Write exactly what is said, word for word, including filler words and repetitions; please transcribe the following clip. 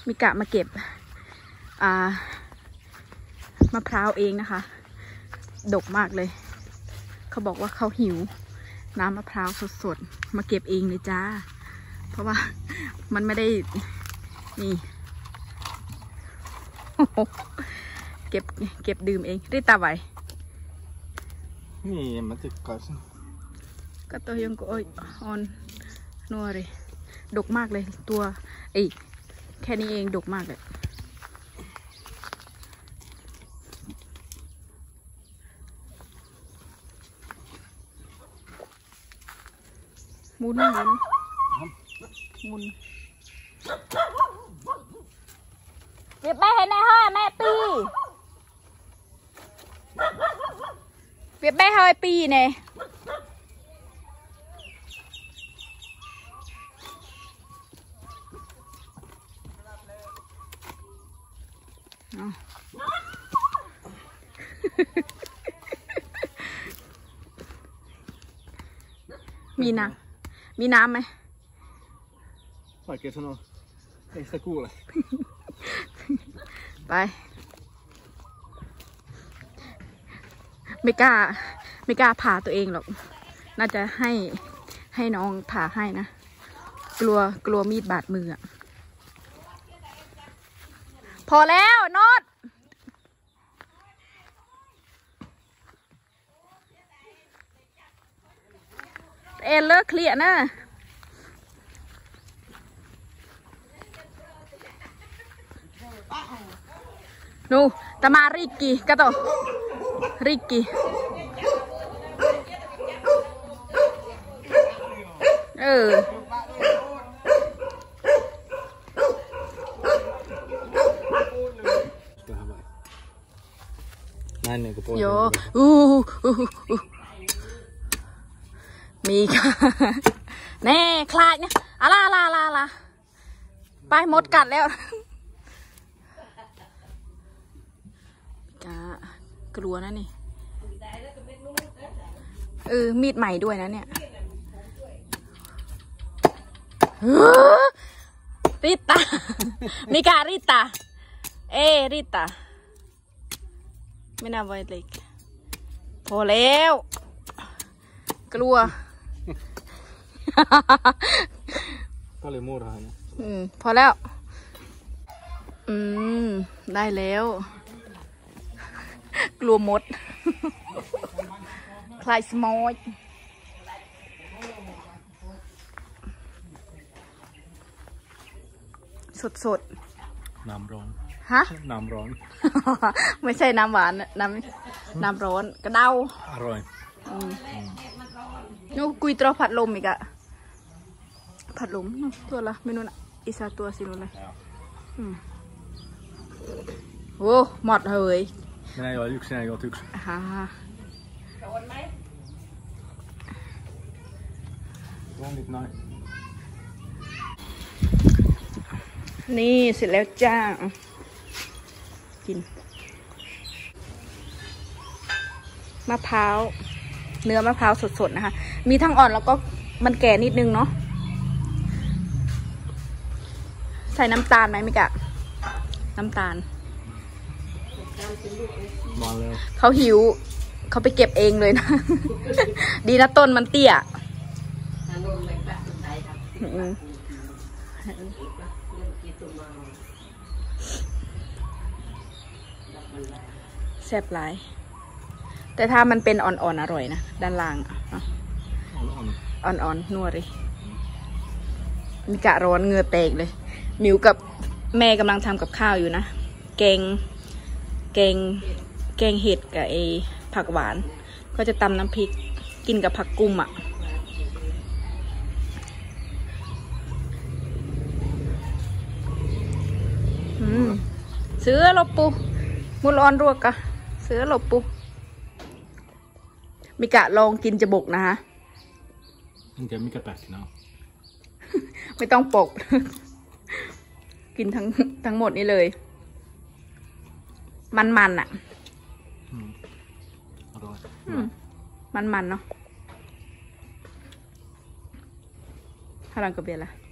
มิกะมาเก็บอ่ามะพร้าวเองนะคะดกมากเลยเขาบอกว่าเขาหิวน้ำมะพร้าวสดๆมาเก็บเองเลยจ้าเพราะว่ามันไม่ได้นี่ เก็บเก็บดื่มเองริตาไว้นี่มันจะก่อนก็ตัวยังก็ออนนัวเลยดกมากเลยตัวไอ้แค่นี้เองดกมากเลยหมุนหมุนหมุนเก็บแม่ให้แม่ห้อยแม่ปีเก็บแม่ห้อยปีเนี่ยมีน้ำมีน้ำไหมไปเกสโนไอ้สกูเลยไปไม่กล้าไม่กล้าผ่าตัวเองหรอกน่าจะให้ให้น้องผ่าให้นะกลัวกลัวมีดบาดมืออ่ะพอแล้วโนดเอ็นเลิกเคลียร์นะนูตามาริกกี้กะโตริกกี้เออโยอู้อู้มีค่ะแน่คลายเนี่ยอะล่าล่าล่าล่าไปหมดกัดแล้วกะกลัวนะนี่เออมีดใหม่ด้วยนะเนี่ยริตามิการิตาเอริตาไม่น่าไว้เลยพอแล้วกลัวก็เลยโม่ทานอืมพอแล้วอืมได้แล้วกลัวมดคลายสมอยสดสดน้ำร้อนฮะน้ำร้อนไม่ใช่น้ำหวานน้ำน้ำร้อนกระเด้าอร่อยนูกุยตรอผัดลมอีกอะผัดลมตัวละเมนูน่ะอีสาตัวสินูเลยโอ้หมดเลย Nej, jag har yxan, jag har yxan. Aha. Rån mig? Väldigt nice. นี่เสร็จแล้วจ้ากินมะพร้าวเนื้อมะพร้าวสดๆนะคะมีทั้งอ่อนแล้วก็มันแก่นิดนึงเนาะใส่น้ำตาลไหมมิกะน้ำตาลเขาหิวเขาไปเก็บเองเลยนะดีนะต้นมันเตี้ยแซ่บหลายแต่ถ้ามันเป็นอ่อนๆอร่อยนะด้านล่างอ่อนๆนัวเลยมีกะร้อนเหงื่อแตกเลยมิวกับแม่กำลังทำกับข้าวอยู่นะแกงแกงแกงเห็ดกับไอผักหวานก็จะตำน้ำพริกกินกับผักกุ้มอ่ะอืมเสือหลบปูมุลอนรวกกะเสือหลบปูมิกะลองกินจะบกนะฮะมันจะมิกะแตกเนาะไม่ต้องปกกินทั้งทั้งหมดนี่เลยมันๆอ่ะมันๆเนาะฮารังกระเบียร์ละ